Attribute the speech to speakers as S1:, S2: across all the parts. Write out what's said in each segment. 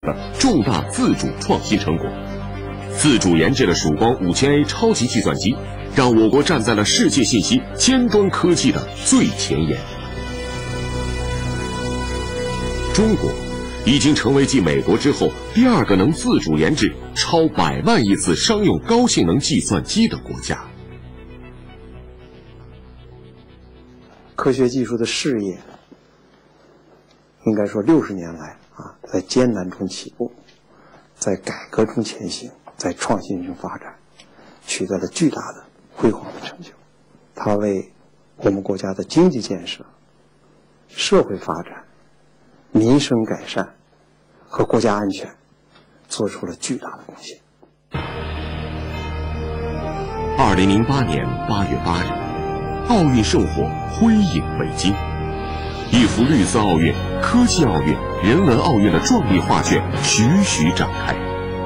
S1: 重大自主创新成果。自主研制的曙光5000A 超级计算机，让我国站在了世界信息尖端科技的最前沿。中国已经成为继美国之后第2个能自主研制超100万亿次商用高性能计算机的国家。
S2: 科学技术的事业，应该说60年来在艰难中起步，在改革中前行，在创新中发展，取得了巨大的辉煌的成就。它为我们国家的经济建设、社会发展、民生改善和国家安全做出了巨大的贡献。
S1: 2008年8月8日，奥运圣火辉映北京，一幅绿色奥运、科技奥运、人文奥运的壮丽画卷徐徐展开。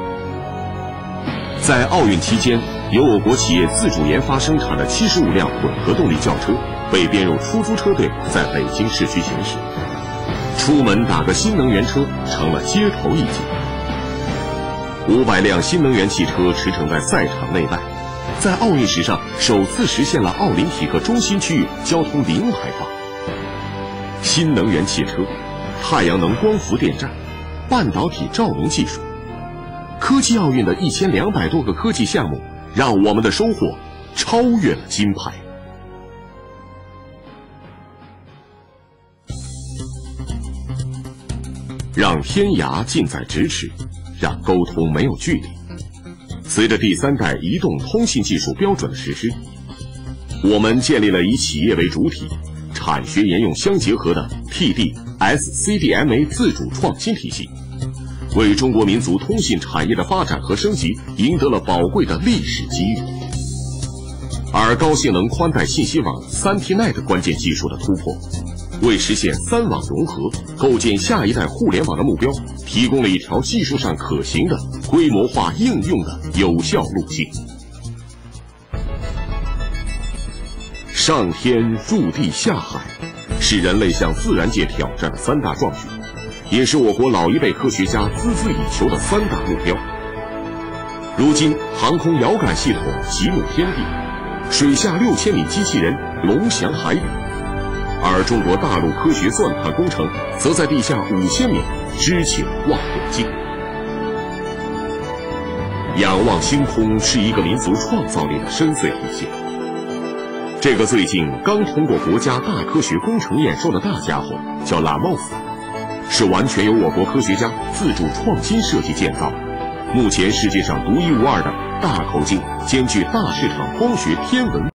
S1: 在奥运期间，由我国企业自主研发生产的75辆混合动力轿车被编入出租车队，在北京市区行驶。出门打个新能源车成了街头一景。500辆新能源汽车驰骋在赛场内外，在奥运史上首次实现了奥林匹克中心区域交通零排放。新能源汽车、太阳能光伏电站、半导体照明技术，科技奥运的1200多个科技项目，让我们的收获超越了金牌。让天涯近在咫尺，让沟通没有距离。随着第3代移动通信技术标准的实施，我们建立了以企业为主体、产学研用相结合的 TD-SCDMA 自主创新体系，为中国民族通信产业的发展和升级赢得了宝贵的历史机遇。而高性能宽带信息网 3T-NET 的关键技术的突破，为实现3网融合、构建下一代互联网的目标，提供了一条技术上可行的规模化应用的有效路径。上天入地下海，是人类向自然界挑战的3大壮举，也是我国老一辈科学家孜孜以求的3大目标。如今，航空遥感系统极目天地，水下6000米机器人龙翔海底，而中国大陆科学钻探工程则在地下5000米支起了望远镜。仰望星空是一个民族创造力的深邃体现。这个最近刚通过国家大科学工程验收的大家伙叫蓝帽子，是完全由我国科学家自主创新设计建造的，目前世界上独一无二的大口径兼具大市场光学天文